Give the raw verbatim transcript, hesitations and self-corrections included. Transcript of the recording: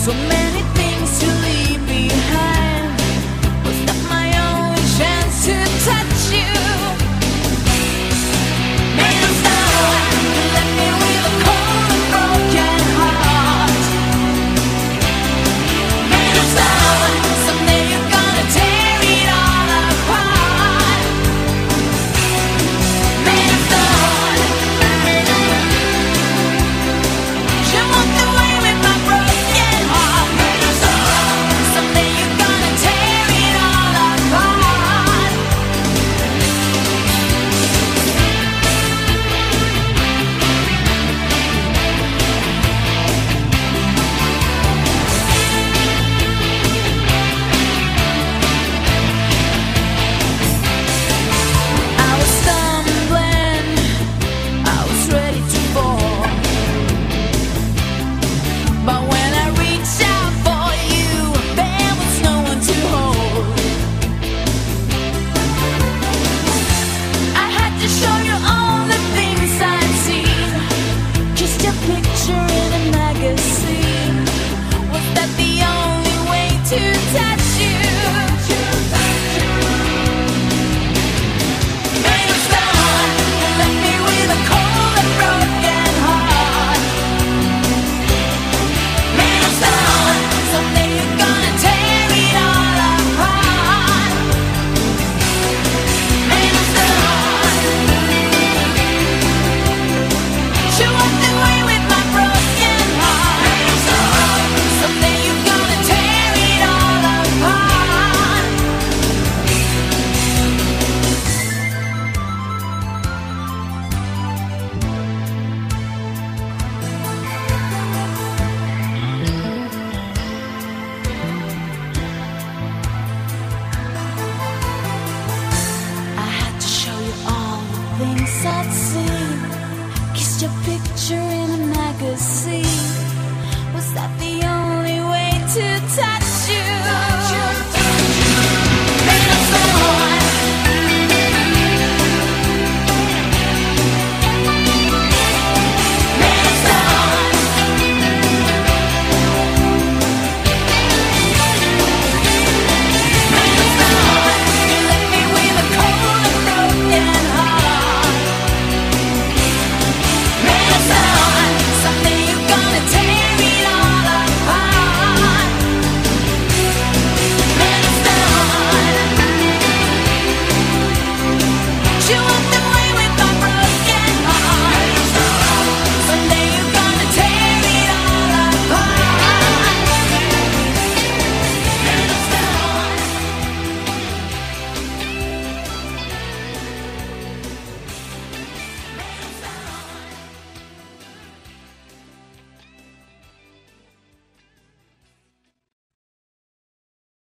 So many things to leave behind. Was that my only chance to touch you? Made of stone, you left me with a cold and broken heart. Made of stone, someday you're gonna tear it all apart. Made of stone, you walked away with my broken heart. Made of stone, someday you're gonna tear it all apart. I was stumbling, I was ready to fall. But when I reached out for you, there was no one to hold. I had to show you all the things I'd seen, just a picture in a magazine.